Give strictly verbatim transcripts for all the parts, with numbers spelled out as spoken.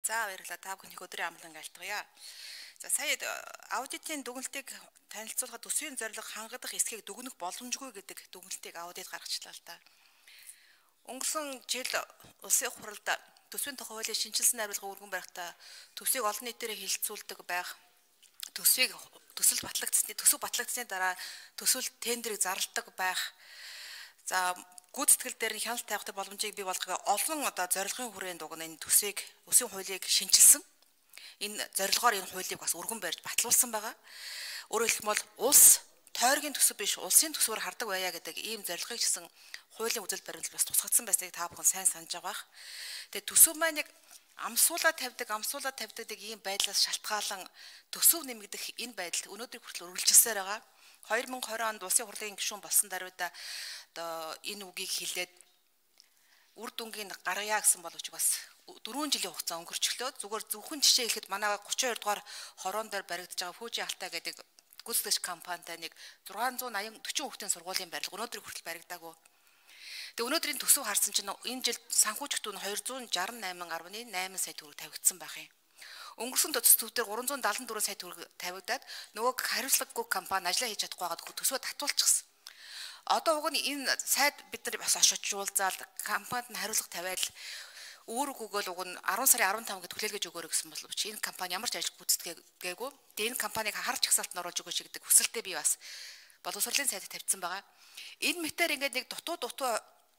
За баярлалаа. Та бүхнийг өдрийн амлан айлтгая. За сая аудитын дүгнэлтийг танилцуулахад төсвийн зорилго хангадах эсхийг дүгнэх боломжгүй гэдэг дүгнэлтийг аудит гаргачлаа л да. Өнгөрсөн жил улсын хурлд төсвийн тухай хуулийн шинжилсэн найруулга өргөн барихтаа төсвийг олон нийтээр хилцүүлдэг байх, төсвийг төсөл батлагдсны төсөв батлагдсны дараа төсөл тендерийг зарладаг байх. За гүйцэтгэл дээр нь хяналт тавих боломжийг бий болгох олон одоо зорилгын хүрээнд дугна энэ төсвийг төсвийн хуулийг шинжилсэн. Энэ зорилгоор энэ хуулийг бас өргөн барьж батлуулсан байгаа. Өөрөөр хэлбэл улс тойргийн төсөв биш улсын төсвөөр хардаг байя гэдэг ийм зорилгыг чсэн хуулийн үзэл баримтлал бас тусгагдсан байсныг та бүхэн сайн санаж байгаа бах. Тэгээ төсөв маань нэг амсуулаад тавьдаг, амсуулаад тавьдаг ийм байдлаас шалтгаалan төсөв нэмэгдэх энэ байдал өнөөдрийг хүртэл үргэлжилсээр байгаа. хоёр мың и двадцать онд улсын хурлын гишүүн болсон даруйда одоо энэ үгийг хэлээд үр дүнгийн гаргая гэсэн боловч бас дөрвөн жилийн хугацаа өнгөрчлөө. Зүгээр зөвхөн жишээ хэлэхэд манай гуравчдугаар дугаар хороон дээр баригдаж байгаа Фүүжи Алтай гэдэг гүйцэтгэгч компанитай нэг зургаан зуун аян орчим хүүхдийн сургуулийн барилга өнөөдрийг хүртэл баригдаагүй. Тэгээ өнөөдрийн төсөв харсан чинь энэ жил санхүүжигтүүн хоёр зуун шалгаж найман гаруй найман сая төгрөг тавигдсан байх юм. Өнгөрсөн төсөв дээр гурван зуун даатан дөрвөн сая төгрөг тавигдаад нөгөө хариуцлагагүй компани ажиллаа хийж чадахгүй байгаад төсвөө татуулчихсан. Одоо уг нь энэ сайд бид нар бас ошоочуулзаад компанид нь хариуцлага тавиад үүрэг өгөөл уг нь арван сарын арван таванд хүлээлгэж өгөөрэй гэсэн боловч энэ компани ямар ч ажил гүйцэтгээгүй. Тэгээ энэ компаниг харж чагсаалтанд оруулж өгөөч гэдэг хүсэлтэд би бас боловсролын сайдд тавьсан байгаа. Энэ мэтэр ингээд нэг дутуу дутуу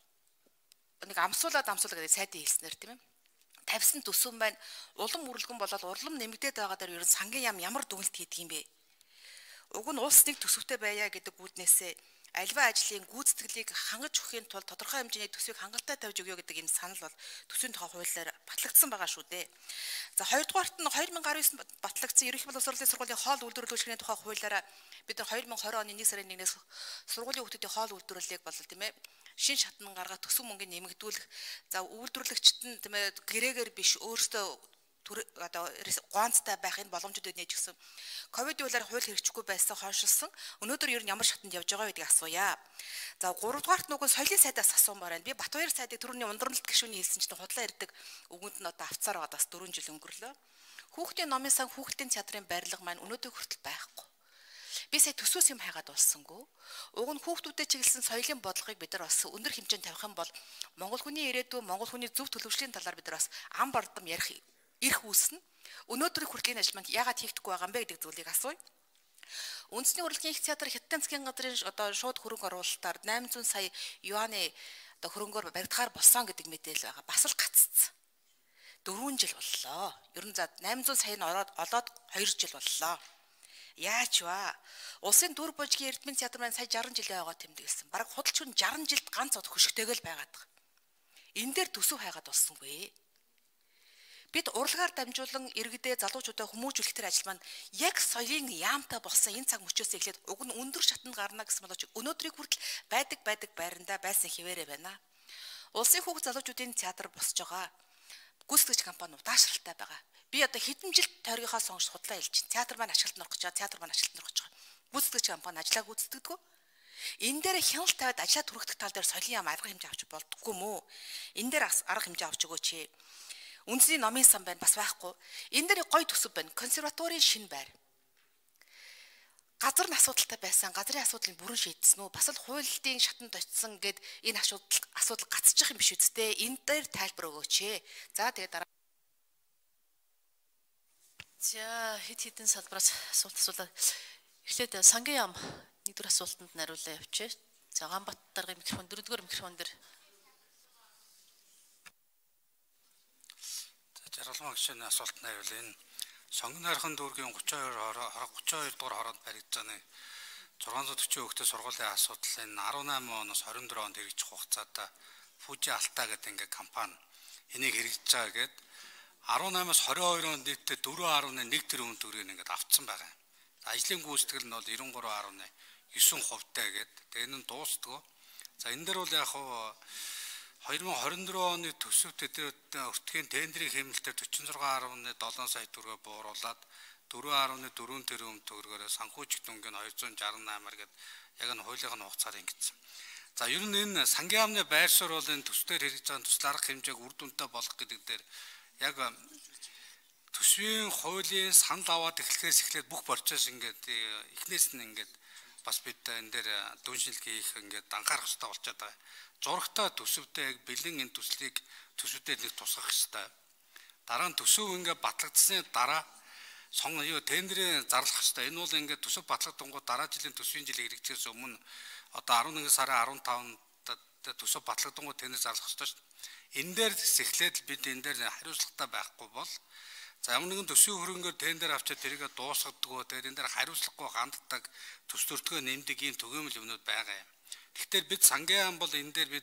нэг амсуулаад амсуулаа гэдэг сайдын хэлснээр тийм ээ. Тавьсан төсөв маань улам үрлэгэн болоод урлам нэмэгдээд байгаа дээр ер нь сангийн яам ямар дүгнэлт хийдэг юм бэ? Уг нь улс нэг төсөвтэй байя гэдэг үүднээсээ альва ажлын гүйцэтгэлийг хангаж өгөхийн тулд тодорхой хэмжээний төсвийг хангалттай тавьж өгье гэдэг энэ санал бол төсвийн тухай хуулиар батлагдсан байгаа шүү дээ. За хоёрдугаарт нь хоёр мың и девять онд батлагдсан ерөнхий боловсролын сургуулийн хоол үйлдвэрлэгчийн тухай хуулиараа бид нар хоёр мың и двадцать оны нэг сарын нэгнээс сургуулийн хүүхдүүдийн хоол үйлдвэрлэлийг бол тийм ээ шин шатнан гаргаад төсөв мөнгөний нэмэгдүүлэх за үйлдвэрлэгчд нь тийм ээ гэрээгээр биш өөрсдөө одоо гонцтой байхын боломжууд өгнө гэсэн ковид үйлээр хууль хэрэгжихгүй байсан хойшилсан өнөөдөр ер нь ямар шатанд явж байгаа гэдгийг асууя. За гуравдугаарт нөгөө соёлын сайдаас асуумаар байна. Би Батбаяр сайдыг түрүүний ундралт гишүүний хэлсэн чинь худлаа ирдэг өгөнд нь одоо авцаар байгаа бас дөрвөн жил өнгөрлөө. Хүүхдийн номын сан хүүхдийн театрын барилга маань өнөөдөр хүртэл байхгүй. Би сая төсвөөс юм хайгаад болсонгүй. Уг нь хүүхдүүдэд чиглэсэн соёлын бодлогыг бид нар бас өндөр хэмжээнд тавих юм бол Монгол хүний ирээдүйн Монгол хүний зөв төлөвшлийн талаар бид нар бас ам бардам ярих ирэх үүснэ. Өнөөдрийн хүртэл энэ ажил маань яагаад хийгдэхгүй байгаа юм бэ гэдэг зүйлийг асууя. Үндэсний урлагийн их театр Хятадын засгийн газрын одоо шууд хөрөнгө оруулалтаар восемь зуун сая юаны одоо хөрөнгөөр баригдахаар болсон гэдэг мэдээлэл байгаа. Бас л гаццсан. дөрвөн жил боллоо. Ер нь за восемь зуун сая нь ороод олоод хоёр жил боллоо. Яач вэ? Улсын дүр божгийн эрдмийн театр маань сая шархан жилийн байгаа тэмдэглэсэн. Бараг худалч хүн шархан жилд ганц од хөшгтэйгэл байгаад байгаа. Энэ дээр төсөв хайгаад болсонгүй. Бид урлагаар дамжуулан иргэдээ залуучуудаа хүмүүжүүлэх тэр ажил маань яг соёлын яамтай болсон энэ цаг мөчөөс эхлээд уг нь өндөр шатанд гарна гэсэн боловч өнөөдрийг хүртэл байдаг байдаг байрандаа байсан хിവэрэ байна. Улсын хүүхд залуучуудын театр босч байгаа. Гүйцэтгэгч компани удаашралтай байгаа. Би одоо хэдэн жил тойргийнхаа сонгож худлаа хэлж чинь театр маань ашиглалтанд орох гэж байгаа, театр маань ашиглалтанд орох гэж байгаа. Гүйцэтгэгч компани ажиллаа гүйцэтгэдэг. Энэ дээр хяналт тавиад ажлаа түргэх тал дээр соёлын яам арга хэмжээ авч болдоггүй мүү? Энэ дээр арга хэмжээ авч өгөөч. Үндэсний номын сан байна бас байхгүй. Энэ дээр гой төсөв байна. Консерваторийн шин байр. Газар нь асуудалтай байсан. Газрын асуудлыг бүрэн шийдсэн үү? Бас л хуулийн шатанд очсон гэд энэ асуудал асуудал гацчих юм биш үсттэй. Энэ дээр тайлбар өгөөч. За тэгээд дараа. За хэд хэдэн салбараас асуулт асуулаа. Эхлээд сангийн яам нэгдүгээр асуултанд хариулаа явуулъя. За Ганбат даргын микрофон дөрөвдүгээр микрофон дээр. Жаргалмаа гишүүний асуултанд хариулъя. Энэ сонгон хайрхан дүүргийн гуравч хоёр дугаар хороонд баригдсан зургаан зуун төрчийн хүүхдийн сургуулийн асуудал энэ дөрвөн оноос хорин дөрвөн онд хэрэгжих хугацаатай Фүүжи Алтай гэдэг ингээ компани энийг хэрэгжиж байгаа гэд дөрвөнөөс хорин хоёр онд нийтдээ дөрвөн нэ нэг тэрбум төгрөгийг ингээд авцсан байгаа. Ажлын гүйцэтгэл нь бол девяносто три нэ девять хувьтай гэд тэгээ энэ нь дуустдаг. За энэ дээр бол яг хаа хоёр мың и двадцать дөрвөн оны төсөвт өртгийн тендерийн хэмнэлтээр forty-six point seven сая төгрөгөөр бууруулад four point four тэрбум төгрөгөөр санхүүжих дүнгийн two six eight гээд яг нь хуулийн хугацаар ингэсэн. За ер нь энэ сангийн яамны байр суурь бол энэ төсвээр хэрэгжиж байгаа төсөл арга хэмжээг үр дүнтэй болгох гэдэг дээр яг төсвийн хуулийн санал аваад эхлэхээс эхлээд бүх процесс ингээд эхнээс нь ингээд бас бид энэ дээр дүншил хийх ингээд анхаарах хэрэгтэй болчиход байгаа. Зурагтай төсөвтэй яг бэлэн энэ төслийг төсөвтэй нэг тусгах хэрэгтэй. Дараа нь төсөв ингээд батлагдсны дараа сон юу тендерийн зарлах хэрэгтэй. Энэ бол ингээд төсөв батлагдангууд дараа жилийн төсвийн жил хэрэгжихээс өмнө одоо арван нэгэн сарын арван таванд төсөв батлагдангууд тендер зарлах хэрэгтэй шүү дээ. Энэ дээр эхлээд бид энэ дээр хариуцлагатай байхгүй бол за ямар нэгэн төсвийн хөрөнгөөр тендер авчаад тэрийг дуусгадаггүй тэгээд энэ дээр хариуцлагагүй ханддаг төс төртгөө нэмдэг ийм түгээмэл юмнууд байгаа юм. Тэгэхээр бид сангийн ам бол энэ дээр бид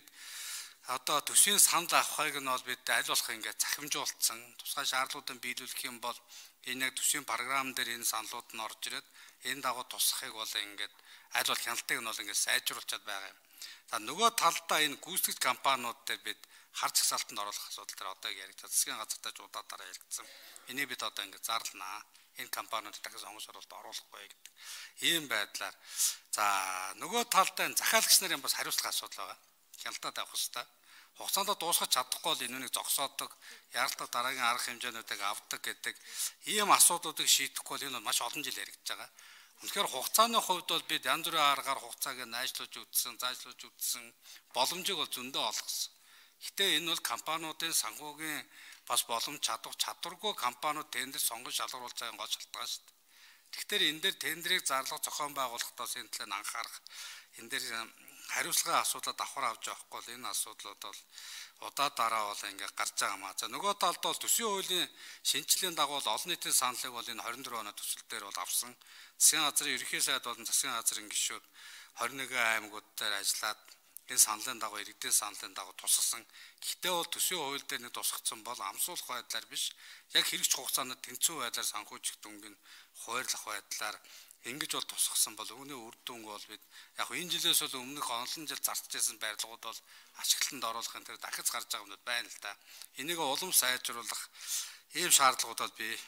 одоо төсвийн санал авахыг нь бол бид аль болох ингээд захимжуулсан тусгай шаардлагуудыг биелүүлэх юм бол энэ яг төсвийн програм дээр энэ саналууд нь орж ирээд энэ дагуу тусахыг бол ингээд аль болох хяналтыг нь бол ингээд сайжруулчаад байгаа юм. За нөгөө талдаа энэ гүйцэтгэгч компаниуд дээр бид харц хасаалтанд оруулах асуудал дээр одоо яригдсан. Засгийн газартаа удаа дараа яригдсан. Энийг бид одоо ингээд зарлнаа. Энэ компаниуд дахин сонгож оруулалт оруулахгүй гэдэг. Ийм байдлаар за нөгөө талдаа захиалагч нарын бас хариуцлага асуудал байгаа. Хяналтад авах хэрэгтэй. Хугацаанд дуусгах чадахгүй бол энэ үнийг зогсоодог, яралтай дараагийн арга хэмжээнүүдийг авдаг гэдэг ийм асуудлуудыг шийдэхгүй бол энэ маш олон жил яригдж байгаа. Үнэхээр хугацааны хувьд бол бид янз бүрийн аргаар хугацааг найжлуулж үзсэн, заажлуулж үзсэн боломжийг бол зөндөө олгосон. Гэтэ энэ бол компаниудын санхүүгийн бас боломж чадвар чадваргүй компаниуд тендер сонгож шалгаруулж байгаа гол шалтгаан шүү дээ. Тэгэхээр энэ дээр тендерийг зарлах зохион байгуулахдаас энэ талыг анхаарах, энэ дээр хариуцлагын асуудлаа давхар авч явахгүй бол энэ асуудлууд бол удаа дараа бол ингээ гарч байгаа маа. За нөгөө талд бол төсвийн хуулийн шинжилгээний дагуу олон нийтийн саналыг бол энэ хорин дөрөв оны төсөл дээр бол авсан. Засгийн газрын ерөнхий сайд болон засгийн газрын гишүүд хорин нэгэн аймагуд дээр ажиллаад энэ саналын дагуу иргэдийн саналын дагуу тусгасан. Гэхдээ бол төсвийн хууль дээр нэг тусгацсан бол амсуулах байдлаар биш, яг хэрэгч хугацаанд тэнцүү байдлаар санхүүжих дүнгийн хуваарлах байдлаар ингэж бол тусгасан бол үүний үр дүнг бол бид яг энэ жилээс бол өмнөх олон жил зарцж байсан барилгууд бол ашиглалтанд оруулахын тэр дахиж гарч байгаа юмуд байна л да. Энийг улам сайжруулах ийм шаардлагууд бол бий.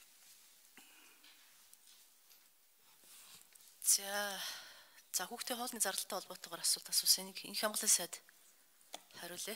За за хүүхдийн хоолны зардалтай холбоотойгоор асуулт асуусан. Энийг Энх Монголын сайд хариулъя.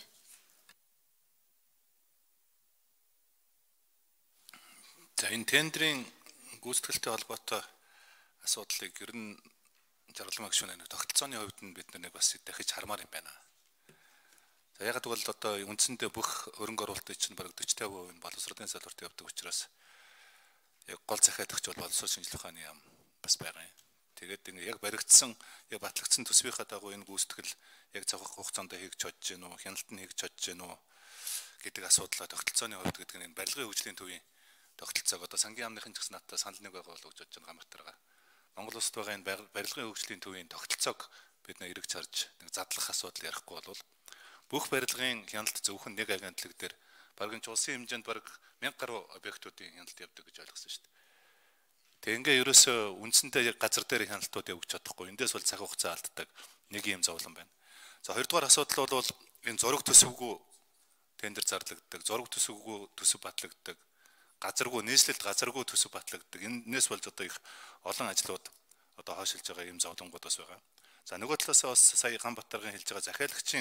За энэ тендерийн гүйцэтгэлтэй холбоотой асуудлыг ер нь жаргалмаа гишүүн нэг тогтолцооны хувьд нь бид нэг бас дахиж хармаар юм байна. За яг гэвэл одоо үндсэндээ бүх хөрөнгө оруулалтын чинь бараг forty five percent нь боловсролын салбарт явдаг учраас яг гол захиалагч бол боловсрол шинжилгээ ухааны яам бас байгаа юм. Тэгээд ингэ яг баригдсан, яг батлагдсан төсвийнхаа дагуу энэ гүйцэтгэл яг цагаах хугацаанд хийж чадж гэнэ үү, хяналт нь хийж чадж гэнэ үү гэдэг асуудлаа тогтолцооны хувьд гэдэг нь барилгын хөгжлийн төвийн тогтолцоог одоо сангийн яамныхын ч гэсэн надад санал нэг байгаа бол гэж бодож байгаа гамартарга. Монгол улсад байгаа энэ барилгын хөгжлийн төвийн тогтолцоог бид нэ эргэж харж нэг задлах асуудал ярихгүй бол бүх барилгын хяналт зөвхөн нэг агентлаг дээр бараг нь улсын хэмжээнд бараг мянга гаруй объектуудын хяналт явдаг гэж ойлгосон шүү дээ. Тэг ингээ ерөөсөө үндсэндээ яг газар дээр хяналтууд явуулж чадахгүй. Эндээс бол цаг хугацаа алддаг нэг юм зовлон байна. За хоёрдугаар асуудал бол энэ зураг төсөвгүй тендер зарлагддаг, зураг төсөвгүй төсөв батлагддаг, газаргүй нийслэлд газаргүй төсөв батлагддаг. Энээс болж одоо их олон ажлууд одоо хойшилж байгаа юм зовлонгууд бас байгаа. За нөгөө талаас бас сая Ганбатаргийн хэлж байгаа захиалагчийн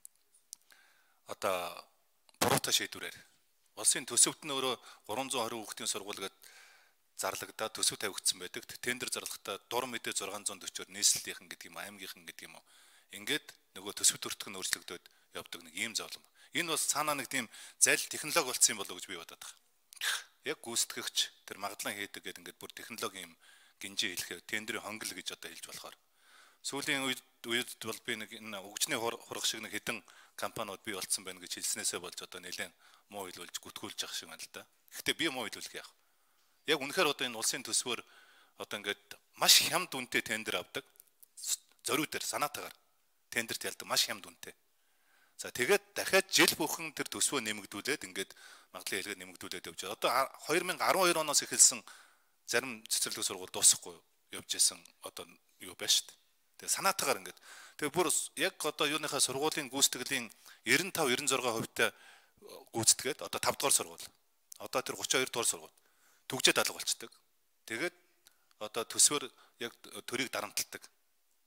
одоо буруутай шийдвэрээр улсын төсөвт нь өөрөө three hundred twenty хүүхдийн сургууль гээд зарлагдаад төсөв тавигдсан байдаг. Тендер зарлахдаа дур мэдээ six forty орчоор нийслэлийнхэн гэдэг юм, аймгийнхэн гэдэг юм уу. Ингээд нөгөө төсөв төртг нь өөрчлөгдөд явдаг нэг ийм зовлон. Энэ бас цаанаа нэг тийм зайл технологи болцсон юм болов уу гэж би бодоод байна. Яг гүйцэтгэгч тэр магадлан хийдэг гэдэг ингээд бүр технологи юм гинжи хэлэхээр тендерийн хонгил гэж одоо хэлж болохоор. Сүүлийн үед үед бол би нэг энэ өгчний хурах шиг нэг хэдэн компаниуд бий болцсон байна гэж хэлснээсээ болж одоо нэлээд муу хэлүүлж гүтгүүлж явах шиг байна л да. Гэхдээ би муу хэлүүлэх яах. Яг үнэхээр одоо энэ улсын төсвөр одоо ингээд маш хямд үнэтэй тендер авдаг. Зориуд дээр санаатаагаар тендерт ялдаг маш хямд үнэтэй. За тэгээд дахиад жил бүхэн тэр төсвөө нэмэгдүүлээд ингээд магадлан хэлгээд нэмэгдүүлээд явж байгаа. Одоо twenty twelve оноос эхэлсэн зарим цэцэрлэг сургууль дуусахгүй явж исэн одоо юу байна шүү дээ. Тэгээд санаатаагаар ингээд тэгээд бүр яг одоо юуныхаа сургуулийн гүйцэтгэлийн ninety-five ninety-six хувьтай гүйцэтгээд одоо five дугаар сургууль. Одоо тэр thirty-two дугаар сургууль түгжээд алга болчдөг. Тэгээд одоо төсвөр яг төрийг дарамталдаг.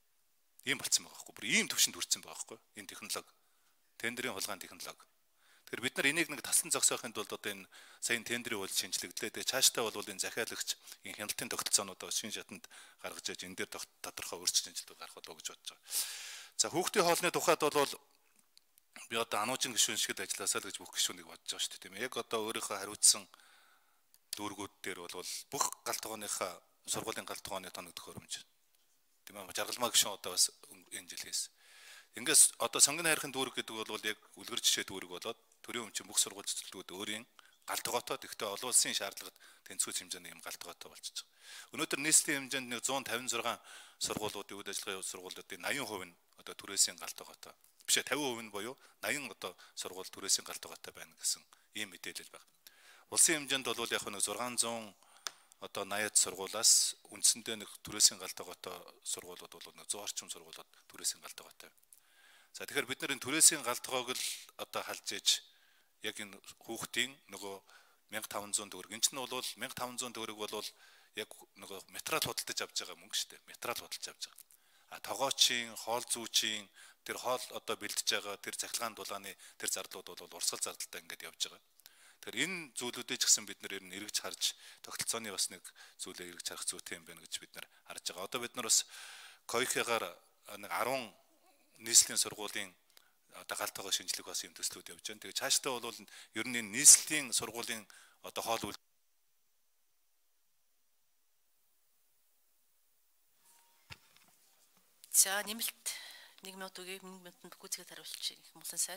Ийм болцсон байгаа байхгүй. Бүр ийм төвшөнд хүрсэн байгаа байхгүй. Энэ технологи. Тендерийн хулгайн технологи. Тэгэхээр бид нар энийг нэг тасалан зогсоохын тулд одоо энэ сайн тендерийн хууль шинжилгэлээ. Тэгээ цаашдаа бол энэ захиалагч энэ хяналтын тогтолцоонуудаа шинэ шатанд гаргаж иж энэ дээр тодорхой өөрчлөлт гаргах болов гэж бодож байгаа. За хүүхдийн хоолны тухайд бол би одоо ануужин гишүүн шиг ажилласаа л гэж бүх гишүүнийг бодож байгаа шүү дээ тийм ээ. Яг одоо өөрийнхөө хариуцсан дүүргүүд дээр бол бүх галт тогооныхаа сургуулийн галт тогооны тоног төхөөрөмж тийм ээ. Жаргалмаа гишүүн одоо бас энэ жил хийсэн. Ингээс одоо сонгоны хайрхын дүүрэг гэдэг бол яг үлгэр жишээ дүүрэг болоод төрийн өмчийн бүх сургууль цэцэрлэгүүд өөрийн галт тогоотой гэхдээ олон улсын шаардлагад тэнцвэрч хэмжээний юм галт тогоотой болчихж байгаа. Өнөөдөр нийслэлийн хэмжээнд нэг зуун тавин зургаан сургуулиудын үйл ажиллагааны сургуулиудын восемь хувь нь одоо түрээсийн галт тогоотой. Биш ээ пचास хувь нь буюу восемь одоо сургууль түрээсийн галт тогоотой байна гэсэн ийм мэдээлэл байна. Улсын хэмжээнд бол яг нэг зургаан зуун одоо восемьд сургуулиас үндсэндээ нэг түрээсийн галт тогоотой сургуулиуд бол нэг сто орчим сургуулиуд түрээсийн галт тогоотой. За тэгэхээр бид нар энэ түрээсийн галт тогоог л одоо халж иж яг энэ хүүхдийн нөгөө мянга таван зуун төгрөг. Энэ ч нь бол мянга таван зуун төгрөг бол яг нөгөө материал худалдаж авч байгаа мөнгө шүү дээ. Материал худалдаж авч байгаа. А тогоочийн, хоол зүүчийн тэр хоол одоо бэлдэж байгаа тэр цахилгаан дулааны тэр зарлууд бол урсгал зардалтай ингээд явж байгаа. Тэгэхээр энэ зүйлүүдээ ч гэсэн бид нар ер нь эргэж харж тогтолцооны бас нэг зүйлээ эргэж харах зүйтэй юм байна гэж бид нар харж байгаа. Одоо бид нар бас КОИХ-гаар нэг десять нийслэлийн сургуулийн одоо галт тогоо шинжилгээ бас юм төслүүд явж байна. Тэгээ цаашдаа бол ер нь энэ нийслэлийн сургуулийн одоо хоол үйл За нэмэлт нэг минут үгүй нэг минутанд гүйцэтгэд хариулчих Монголын сайд.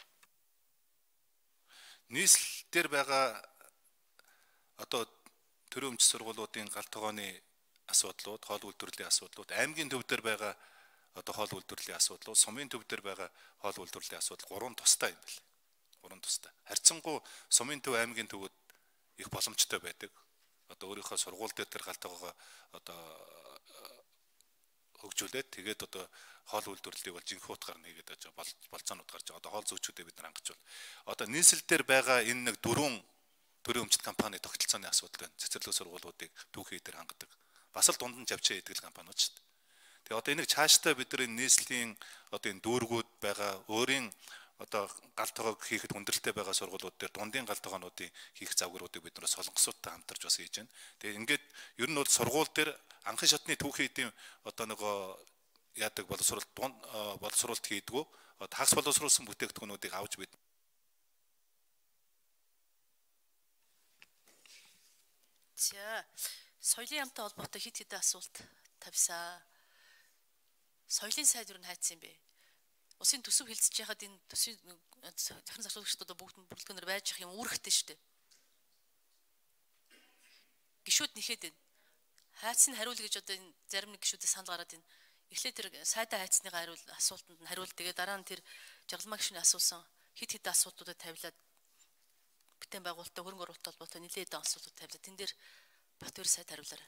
Нийслэл дээр байгаа одоо төрийн өмч сургуулиудын галт тогооны асуудлууд, хоол үйлдвэрлэлийн асуудлууд, аймгийн төв дээр байгаа одоо хоол үйлдвэрлэлийн асуудлууд, сумын төв дээр байгаа хоол үйлдвэрлэлийн асуудал гурван тустай юм байна. Гурван тустай. Харьцангуй сумын төв, аймгийн төвүүд их боломжтой байдаг. Одоо өөрийнхөө сургууль дээр тэр галт тогоогоо одоо хөгжүүлээд тэгээд одоо хоол үйлдвэрлэлийг бол жинхэнэ утгаар нэгээд ажиж болцоонууд гарч байгаа. Одоо хоол зүүчүүдээ бид нар хангачвал одоо нийслэл дээр байгаа энэ нэг дөрвөн төрийн өмчт компани тогтолцооны асуудал байна. Цэцэрлэг сургуулиудыг түүхий дээр хангадаг. Бас л дунд нь жавчаа идэгэл компаниуд шүү дээ. Тэгээ одоо энийг цаашдаа бид нар нийслэлийн одоо энэ дүүргүүд байгаа өөрийн одоо галт тогоог хийхэд хүндрэлтэй байгаа сургуулиуд дээр дундын галт тогоонуудыг хийх завгруудыг бид нар солонгосуудтай хамтарч бас хийж байна. Тэгээ ингээд ер нь бол сургууль дээр анхан шатны түүхий эдийн одоо нөгөө яадаг боловсролт боловсролт хийдгүү хагас боловсруулсан бүтээгдэхүүнүүдийг авч бид За соёлын яамтай холбоотой хэд хэдэн асуулт тавьсан. Соёлын сайд юу н хайцсан юм бэ? Усын төсөв хилцэж яхад энэ төсвийн захиран зарцуулагчдод бүгд нь бүрэлдэхүүнээр байж ах юм үүрэгтэй шүү дээ. Гишүүд нэхэд байна. Хайцны хариулъя гэж одоо энэ зарим нэг гишүүдээс санал гараад байна. Эхлээд тэр сайдаа хайцныгаа хариул асуултанд нь хариул. Тэгээ дараа нь тэр жаргалмаа гишүүний асуусан хэд хэдэн асуултуудад тавилаад бүтээн байгуулалтаа хөрөнгө оруулалт холбоотой нэлээд хэдэн асуултууд тавилаад тэн дээр Батбаяр сайд хариулаарай.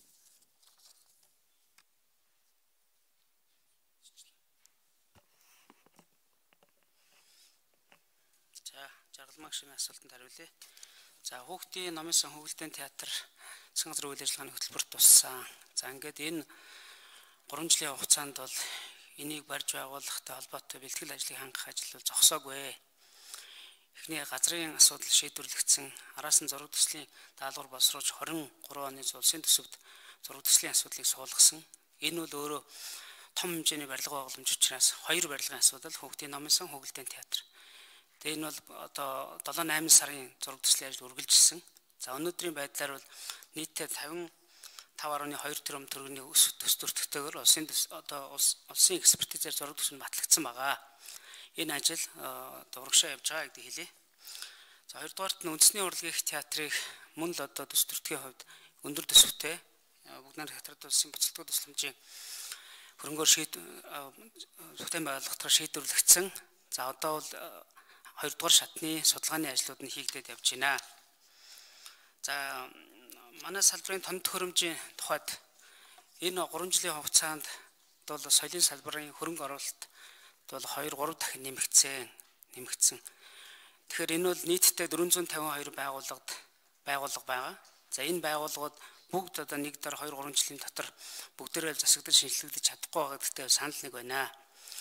За жаргалмаа гишүүний асуултанд хариулъя. За хүүхдийн номын сан хөвгөлдийн театр засгийн газрын үйл ажиллагааны хөтөлбөрт туссан. За ингээд энэ гурван жилийн хугацаанд бол энийг барьж байгуулахтай холбоотой бэлтгэл ажлыг хангах ажил бол зогсоогүй. Эхний газрын асуудал шийдвэрлэгдсэн. Араас нь зураг төслийн даалгавар боловсруулж двадцать три оны улсын төсөвт зураг төслийн асуудлыг суулгасан. Энэ бол өөрөө том хэмжээний барилга байгууламж учраас хоёр барилгын асуудал хүүхдийн номын сан хөвгөлдийн театр. Тэгээ энэ бол одоо долоо найман сарын зураг төслийн ажил үргэлжилсэн. За өнөөдрийн байдлаар бол нийтдээ тавин тав гаруй хоёр тэрбум төгрөгийн өс төс төртөгтэйгээр улсын одоо улсын экспертизээр зураг төс нь батлагдсан байгаа. Энэ ажил одоо урагшаа явж байгаа гэдгийг хэлье. За хоёрдугаарт нь үндэсний урлагийн театрыг мөн л одоо төс төртгийн хувьд өндөр төсөвтэй бүгд найрамдах театрын улсын буцалтгал тусламжийн хөрөнгөөр шийд бүтээн байгуулалтаар шийдвэрлэгдсэн. За одоо бол хоёрдугаар шатны судалгааны ажлууд нь хийгдээд явж байна. За манай салбарын томд хөрөмжийн тухайд энэ гурван жилийн хугацаанд бол соёлын салбарын хөрөнгө оруулалт бол хоёр гурав дахин нэмэгдсэн нэмэгдсэн. Тэгэхээр энэ бол нийтдээ дөрвөн зуун тавин хоёр байгууллагад байгууллага байгаа. За энэ байгууллагууд бүгд одоо нэг дор хоёр гурван жилийн дотор бүгдээрээ засагдаж шинжилэгдэж чадахгүй байгаа гэдэгт санал нэг байна.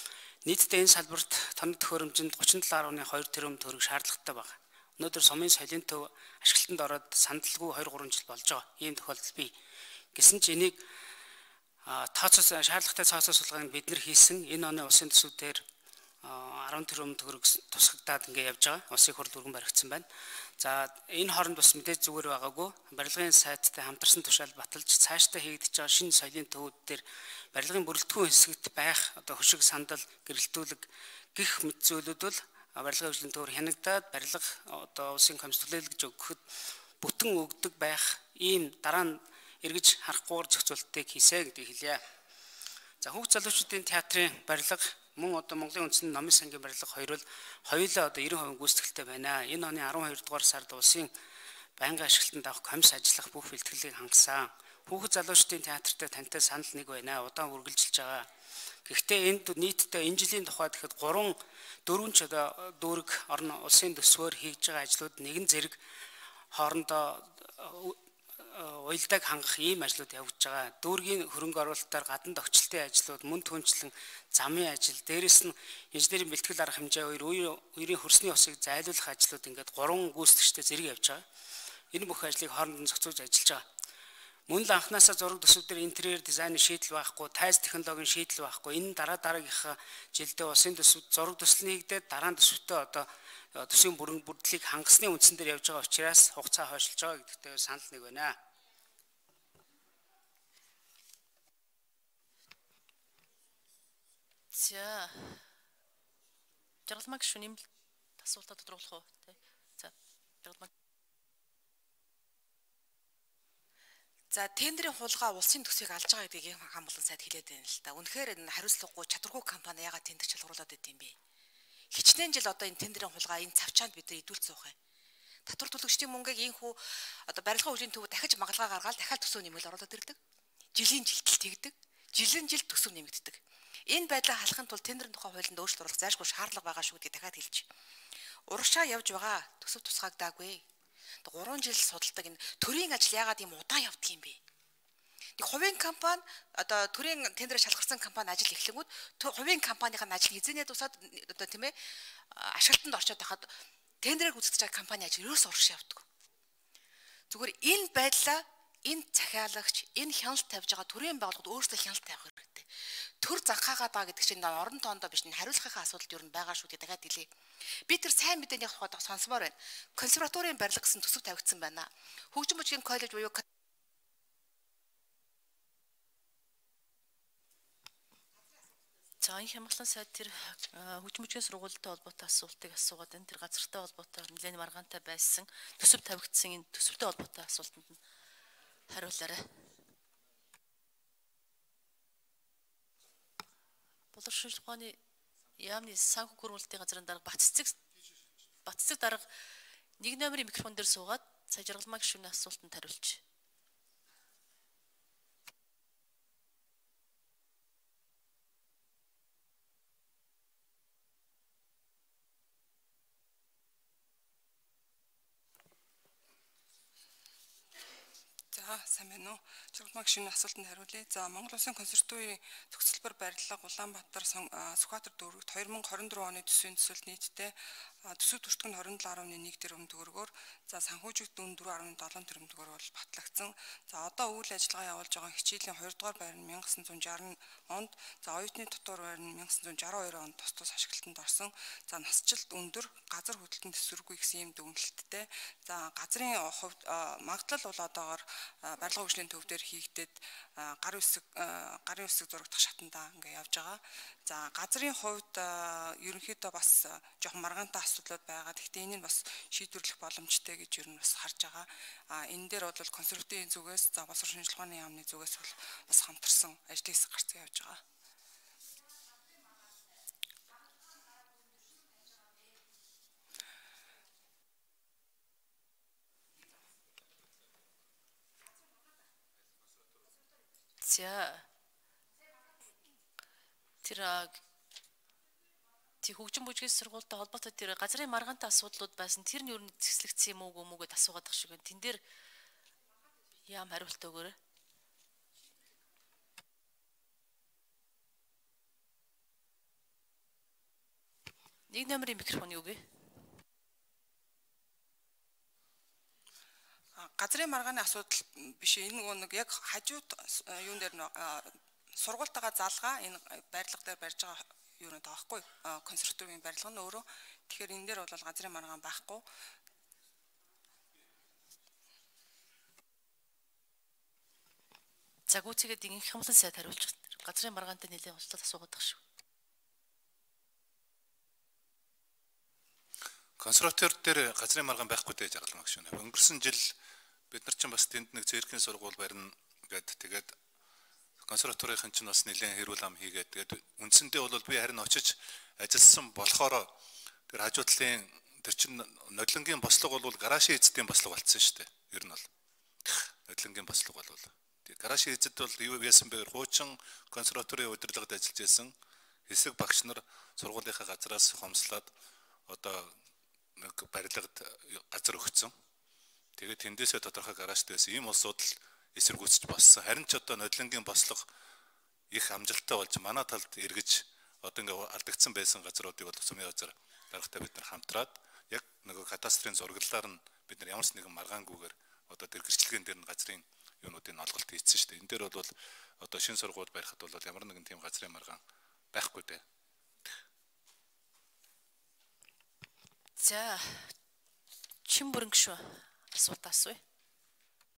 Нийтдээ энэ салбарт тоног төхөөрөмжөнд гучин и долоо гаруй хоёр тэрбум төгрөг шаардлагатай байна. Өнөөдөр сумын соёлын төв ашиглалтанд ороод сандалгүй хоёр гурван жил болж байгаа. Ийм тохиолдол бий. Гэсэн ч энийг тооцоос шаардлагатай цаасаас суулгахыг бид нар хийсэн. Энэ оны улсын төсвүүдээр арван тэрбум төгрөг тусгагдаад ингээд явж байгаа. Улсын хурл өргөн баригдсан байна. За энэ хооронд бас мэдээж зүгээр байгаагүй. Барилгын сайттай хамтарсан тушаал баталж цаашдаа хийгдэж байгаа шинэ соёлын төвүүд дээр барилгын бүрэлдэхүүн хэсэгт байх одоо хөшиг сандал гэрэлтүүлэг гих мэт зүйлүүд бол барилгын хөгжлийн төвөр хянагдаад барилга одоо улсын комисс төлөөлөж өгөхөд бүтэн өгдөг байх ийм дараа нь эргэж харахгүйгээр зохицуултыг хийсэ гэдгийг хэлье. За хүүхд залуучуудын театрын барилга мөн одоо Монголын үндэсний номын сангийн барилга хоёр бол хоёулаа одоо девять процент гүйцэтгэлтэй байна. Энэ оны арван хоёр дугаар сард улсын байнгын ашиглалтанд авах комисс ажиллах бүх бэлтгэлийг хангасан. Хүүхд залуучдын театртай тантай санал нэг байна. Удаан үргэлжилж байгаа. Гэхдээ энд нийтдээ энэ жилийн тухайд гэхэд гурван дөрвөн ч одоо дүүрэг орон улсын төсвөөр хийж байгаа ажлууд нэгэн зэрэг хоорондоо уялдааг хангах ийм ажлууд явагдаж байгаа. Дүүргийн хөрөнгө оруулалтаар гадна тогтчлтын ажлууд, мөн түнчлэн замын ажил, дээрэс нь инженерийн бэлтгэл арга хэмжээ хоёр үерийн хөрсний усыг зайлуулах ажлууд ингээд гурван гүйцэтгэгчтэй зэрэг явж байгаа. Энэ бүх ажлыг хоорондоо зохицуулж ажиллаж байгаа. Мөн л анханасаа зураг төсвүүдээр интерьер дизайны шийдэл байхгүй, тайз технологийн шийдэл байхгүй. Энэ дараа дараагийнхаа жилдээ улсын төсвүүд зураг төсөл нэгдээд дараа нь төсвөтөө одоо төсвийн бүрэн бүрдлийг хангасны үндсэн дээр явж байгаа учраас хугацаа хойшилж байгаа гэдэгтээ санал нэг байна. За. Жаргалмаг шүү нэмэлт асуултаа тодруулах уу? За. Жаргалмаг. За тендерийн хулгай улсын төсвийг алж байгаа гэдгийг хаан болон сайд хэлээд байна л да. Үнэхээр энэ хариуцлагагүй чадваргүй компани яагаад тендер шалгаруулад байд юм бэ? Хичнээн жил одоо энэ тендерийн хулгай энэ цавчаанд бид нар идүүл суух юм. Татвар төлөгчдийн мөнгийг ийхүү одоо барилгын хөгжлийн төв дахиж магалгаа гаргаад дахиад төсөв нэмэл оруулаад ирдэг. Жилийн жилтэл тэгдэг. Жилийн жил төсөв нэмэгддэг. Энэ байдлаа халахын тулд тендерийн тухай хуулинд өөрчлөлт оруулах зайлшгүй шаардлага байгаа шүү гэдгийг дахиад хэлж. Урагшаа явж байгаа төсөв тусгаагдаагүй. гурван жил судалдаг энэ төрийн ажил яагаад ийм удаан явдаг юм бэ? Нэг хувийн компани одоо төрийн тендер шалгарсан компани ажил эхлэнгүүт хувийн компанийн ажил эзэнээ тусаад одоо тийм ээ ашиглалтанд орчоод байхад тендерийг үзэж байгаа компани ажил ерөөс урагш явдаг. Зүгээр энэ байдлаа энэ захиалагч энэ хяналт тавьж байгаа төрийн байгууллагууд өөрсдөө хяналт тавих хэрэгтэй. Төр занхаагаад байгаа гэдэг чинь орон тоондоо биш энэ хариулахын асуудал юу н байгаа шүү гэдэг дахиад хэлье. Би тэр сайн мэдээний тухайд сонсомоор байна. Консерваторийн барилга гэсэн төсөв тавигдсан байна. Хөгжин бүжгийн коллеж буюу За энэ хямглан сайд тэр хөгжин бүжгийн сургуультай холбоотой асуултыг асуугаад энэ тэр газартай холбоотой нэлээд маргаантай байсан төсөв тавигдсан энэ төсөвтэй холбоотой асуултанд нь хариулаарай. Боловсруулгын яамны санхүү гөрвөлтийн газрын дарга Батцэг Батцэг дарга нэг номерын микрофон дээр суугаад сая жаргалмаг гишүүний асуултанд хариулж. За сайн байна уу? Жаргалмаг гишүүний асуултанд хариулъя. За Монгол Улсын консерваторийн төгсөлбөр барилга Улаанбаатар Сүхбаатар дүүрэгт две тысячи двадцать три оны төсвийн төсөлд нийтдээ төсөв төртөг нь двадцать семь гаруй нэг тэрбум төгрөгөөр за санхүүжигд дүн four гаруй seven тэрбум төгрөг бол батлагдсан. За одоо үйл ажиллагаа явуулж байгаа хичээлийн two дугаар байр нь nineteen sixty онд, за оюутны дотор байр нь nineteen sixty-two онд тус тус ашиглалтанд орсон. За насжилт өндөр, газар хөдлөлтөнд төсвөргүй гэсэн юм дүгнэлттэй. За газрын хувьд магадлал бол одоогоор барилга хөгжлийн төв дээр хийгдээд гарын үсэг гарын үсэг зурагдах шатандаа ингээ явж байгаа. За газрын хувьд ерөнхийдөө бас жоохон маргаантай асуудлууд байгаа. Гэхдээ энэ нь бас шийдвэрлэх боломжтой гэж ер нь бас харж байгаа. А энэ дээр бол консервативын зүгээс за боловсрол шинжилгээний яамны зүгээс бол бас хамтарсан ажлын хэсэг гарцсан явж байгаа. За тэр тий хөгжин бүжгийн сургуультай холбоотой тэр газрын маргаантай асуудлууд байсан. Тэр нь юу нэг зэслэгдсэн юм уу үгүй мүү гэдээ асуугаад байгаа шиг байна. Тэн дээр яам хариулт өгөөрэй. Нэг номерын микрофон юу гээ? Газрын маргааны асуудал биш энэ нөгөө нэг яг хажууд юун дээр сургуультайгаа залгаа энэ барилга дээр барьж байгаа юу нэ таахгүй консерваторийн барилга нь өөрөө тэгэхээр энэ дээр бол газрын маргаан байхгүй. За гүцгээд инх хамлан сайд хариулж байгаа. Газрын маргаантай нэлээд уучлалт асуугаад байгаа шүү. Консерватор дээр газрын маргаан байхгүй дээ жаргалмаг шүү. Өнгөрсөн жил бид нар ч бас тэнд нэг зэргийн сургууль барина гэд тэгээд консерваторийн чинь бас нэлээд хэрүүл ам хийгээд тэгээд үндсэндээ бол би харин очиж ажилласан болохоор тэр хажуу талын тэр чин нодлонгийн бослого бол гарашийн эзэдийн бослого болцсон шүү дээ. Ер нь бол нодлонгийн бослого бол тэгээд гарашийн эзэд бол юу яасан бэ? Хуучин консерваторийн удирдлагад ажиллаж байсан хэсэг багш нар сургуулийнхаа газраас хомслоод одоо нэг барилгад газар өгсөн. Тэгээд тэндээсээ тодорхой гаражт байсан. Ийм улсууд л эсэргүүцэж боссон. Харин ч одоо нодлонгийн бослого их амжилттай болж манай талд эргэж одоо ингээ алдагдсан байсан газруудыг бол сумын газар дарагтай бид нар хамтраад яг нөгөө кадастрын зурглалаар нь бид нар ямар ч нэгэн маргаангүйгээр одоо тэр гэрчлэгэн дээр нь газрын юунуудын олголт хийсэн шүү дээ. Энэ дээр бол одоо шин сургууль барихад бол ямар нэгэн тийм газрын маргаан байхгүй дээ. За чин бүрэн гişүү асуулт асууя.